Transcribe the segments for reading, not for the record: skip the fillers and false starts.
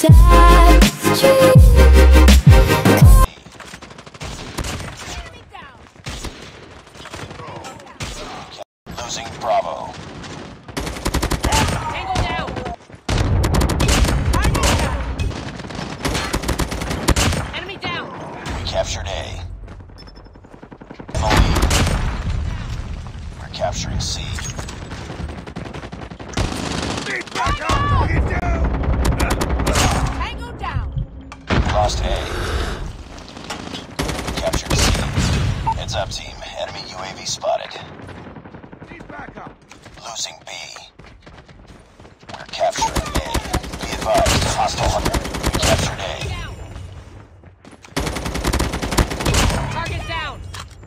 Losing Bravo. Tango down. Enemy down. We captured A. In the lead. We're capturing C. Tango down. We lost A. Captured C. Heads up, team. Enemy UAV spotted. Losing B. We're capturing A. Be advised, hostile hunter. We captured A. Target down.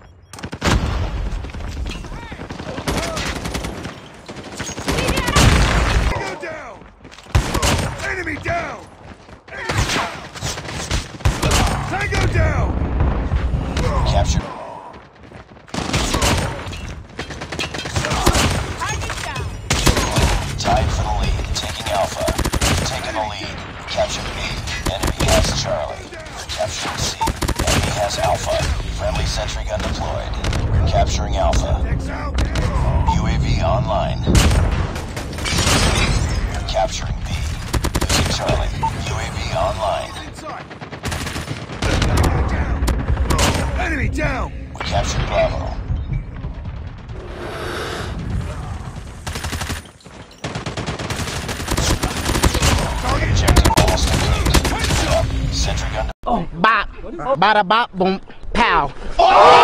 Go down! Enemy down! Tango down! Captured. Tied for the lead, taking Alpha. Taking the lead. Captured B. Enemy has Charlie. We're capturing C. Enemy has Alpha. Friendly sentry gun deployed. We're capturing Alpha. UAV online. We're capturing B. Losing Charlie. UAV online. Enemy down! We captured Bravo. Objective almost complete. Sentry gun. Oh, bop. Bada bop, boom, pow.